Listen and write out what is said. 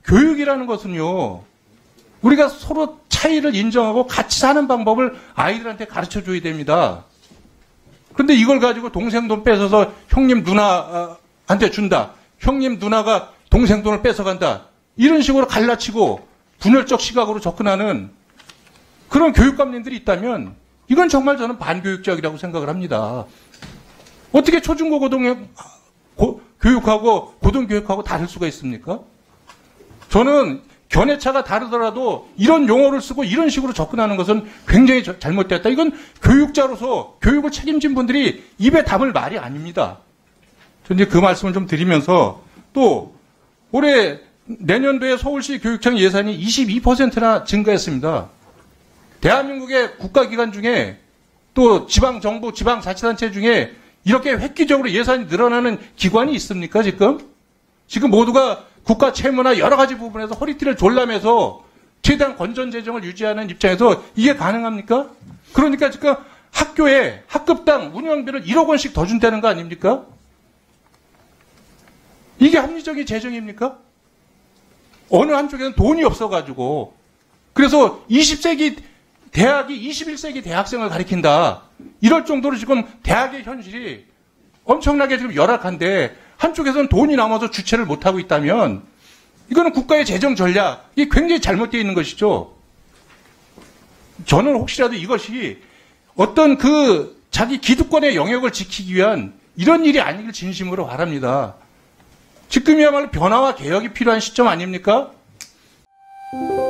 교육이라는 것은요, 우리가 서로 차이를 인정하고 같이 사는 방법을 아이들한테 가르쳐 줘야 됩니다. 그런데 이걸 가지고 동생 돈 뺏어서 형님 누나한테 준다. 형님 누나가 동생 돈을 뺏어간다. 이런 식으로 갈라치고 분열적 시각으로 접근하는 그런 교육감님들이 있다면 이건 정말 저는 반교육적이라고 생각을 합니다. 어떻게 초중고 교육하고 고등교육하고 다를 수가 있습니까? 저는 견해차가 다르더라도 이런 용어를 쓰고 이런 식으로 접근하는 것은 굉장히 잘못됐다. 이건 교육자로서 교육을 책임진 분들이 입에 담을 말이 아닙니다. 저는 이제 그 말씀을 좀 드리면서 또 올해 내년도에 서울시 교육청 예산이 22%나 증가했습니다. 대한민국의 국가기관 중에 또 지방정부, 지방자치단체 중에 이렇게 획기적으로 예산이 늘어나는 기관이 있습니까, 지금? 지금 모두가 국가 채무나 여러 가지 부분에서 허리띠를 졸라매서 최대한 건전 재정을 유지하는 입장에서 이게 가능합니까? 그러니까 지금 학교에 학급당 운영비를 1억 원씩 더 준다는 거 아닙니까? 이게 합리적인 재정입니까? 어느 한쪽에는 돈이 없어가지고 그래서 20세기 대학이 21세기 대학생을 가리킨다. 이럴 정도로 지금 대학의 현실이 엄청나게 지금 열악한데 한쪽에서는 돈이 남아서 주체를 못하고 있다면 이거는 국가의 재정 전략이 굉장히 잘못되어 있는 것이죠. 저는 혹시라도 이것이 어떤 자기 기득권의 영역을 지키기 위한 이런 일이 아니길 진심으로 바랍니다. 지금이야말로 변화와 개혁이 필요한 시점 아닙니까?